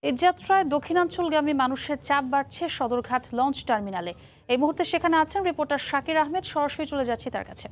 এই যাত্রায় দক্ষিণাঞ্চলগামী মানুষের চাপ বাড়ছে সদরঘাট লঞ্চ টার্মিনালে। এই মুহূর্তে সেখানে আছেন রিপোর্টার শাকির আহমেদ। সরাসরি চলে যাচ্ছি তার কাছে।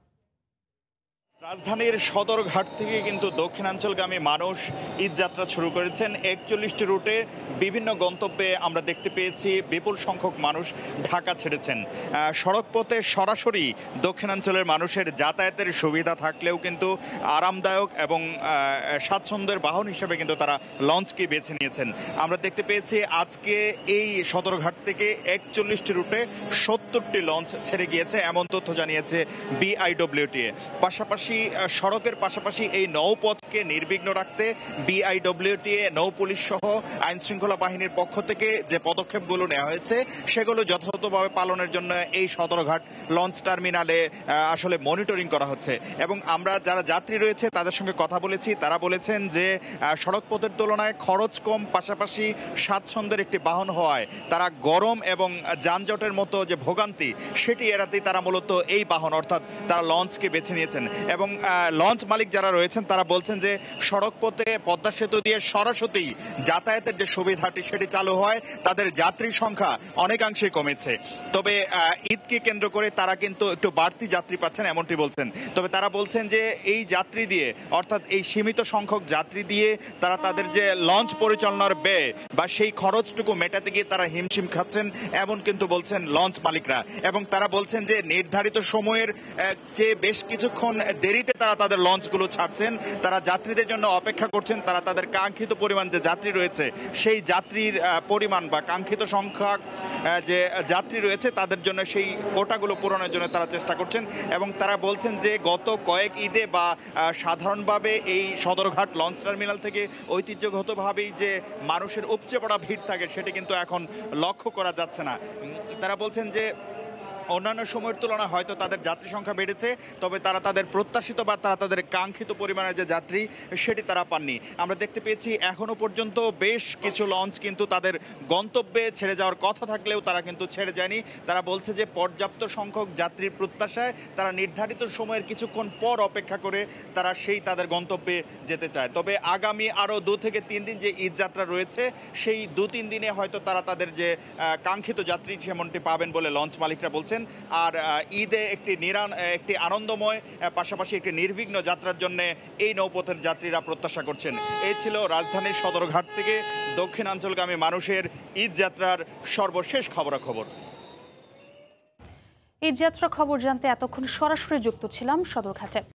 রাজধানীর সদরঘাট থেকে কিন্তু দক্ষিণাঞ্চলগামী মানুষ ঈদ যাত্রা শুরু করেছেন। 41টি রুটে বিভিন্ন গন্তব্যে আমরা দেখতে পেয়েছি বিপুল সংখ্যক মানুষ ঢাকা ছেড়েছেন। সড়কপথে সরাসরি দক্ষিণাঞ্চলের মানুষের যাতায়াতের সুবিধা থাকলেও কিন্তু আরামদায়ক এবং স্বাচ্ছন্দ্যের বাহন হিসেবে কিন্তু তারা লঞ্চকে বেছে নিয়েছেন। আমরা দেখতে পেয়েছি আজকে এই সদরঘাট থেকে 41টি রুটে 70টি লঞ্চ ছেড়ে গিয়েছে, এমন তথ্য জানিয়েছে বিআইডব্লিউটিএ। পাশাপাশি সড়কের পাশাপাশি এই নৌপথকে নির্বিঘ্ন রাখতে বিআইডব্লিউটিএ, নৌ পুলিশ সহ আইন শৃঙ্খলা বাহিনীর পক্ষ থেকে যে পদক্ষেপগুলো নেওয়া হয়েছে সেগুলো যথাযথভাবে পালনের জন্য এই সদরঘাট লঞ্চ টার্মিনালে আসলে মনিটরিং করা হচ্ছে। এবং আমরা যারা যাত্রী রয়েছে তাদের সঙ্গে কথা বলেছি, তারা বলেছেন যে সড়ক পথের তুলনায় খরচ কম, পাশাপাশি স্বাচ্ছন্দ্যের একটি বাহন হওয়ায় তারা গরম এবং যানজটের মতো যে ভোগান্তি সেটি এড়াতেই তারা মূলত এই বাহন অর্থাৎ তারা লঞ্চকে বেছে নিয়েছেন। এবং লঞ্চ মালিক যারা রয়েছেন তারা বলছেন যে সড়ক পথে পদ্মা সেতু দিয়ে সরাসরি যাতায়াতের যে সুবিধাটি সেটি চালু হয় তাদের যাত্রী সংখ্যা অনেকাংশে কমেছে। তবে ঈদকে কেন্দ্র করে তারা কিন্তু একটু বাড়তি যাত্রী পাচ্ছেন এমনটি বলছেন। তবে তারা বলছেন যে এই যাত্রী দিয়ে অর্থাৎ এই সীমিত সংখ্যক যাত্রী দিয়ে তারা তাদের যে লঞ্চ পরিচালনার ব্যয় বা সেই খরচটুকু মেটাতে গিয়ে তারা হিমশিম খাচ্ছেন এমন কিন্তু বলছেন লঞ্চ মালিকরা। এবং তারা বলছেন যে নির্ধারিত সময়ের চেয়ে বেশ কিছুক্ষণ দেরিতে তারা তাদের লঞ্চগুলো ছাড়ছেন, তারা যাত্রীদের জন্য অপেক্ষা করছেন, তারা তাদের কাঙ্ক্ষিত পরিমাণ যে যাত্রী রয়েছে সেই যাত্রীর পরিমাণ বা কাঙ্ক্ষিত সংখ্যা যে যাত্রী রয়েছে তাদের জন্য সেই কোটাগুলো পূরণের জন্য তারা চেষ্টা করছেন। এবং তারা বলছেন যে গত কয়েক ঈদে বা সাধারণভাবে এই সদরঘাট লঞ্চ টার্মিনাল থেকে ঐতিহ্যগতভাবেই যে মানুষের উপচে পড়া ভিড় থাকে সেটি কিন্তু এখন লক্ষ্য করা যাচ্ছে না। তারা বলছেন যে অন্যান্য সময়ের তুলনায় হয়তো তাদের যাত্রী সংখ্যা বেড়েছে, তবে তারা তাদের প্রত্যাশিত বা তারা তাদের কাঙ্ক্ষিত পরিমাণের যে যাত্রী সেটি তারা পাননি। আমরা দেখতে পেয়েছি এখনো পর্যন্ত বেশ কিছু লঞ্চ কিন্তু তাদের গন্তব্যে ছেড়ে যাওয়ার কথা থাকলেও তারা কিন্তু ছেড়ে যায়নি। তারা বলছে যে পর্যাপ্ত সংখ্যক যাত্রীর প্রত্যাশায় তারা নির্ধারিত সময়ের কিছুক্ষণ পর অপেক্ষা করে তারা সেই তাদের গন্তব্যে যেতে চায়। তবে আগামী আরও 2 থেকে 3 দিন যে ঈদ যাত্রা রয়েছে সেই 2-3 দিনে হয়তো তারা তাদের যে কাঙ্ক্ষিত যাত্রী সেমনটি পাবেন বলে লঞ্চ মালিকরা বলছেন। আর ঈদে একটি আনন্দময় পাশাপাশি একটি নির্বিঘ্ন যাত্রার জন্য এই নৌপথের যাত্রীরা প্রত্যাশা করছেন। এই ছিল রাজধানীর সদরঘাট থেকে দক্ষিণাঞ্চলগামী মানুষের ঈদ যাত্রার সর্বশেষ খবরাখবর। ঈদ যাত্রা খবর জানতে এতক্ষণ সরাসরি যুক্ত ছিলাম সদরঘাটে।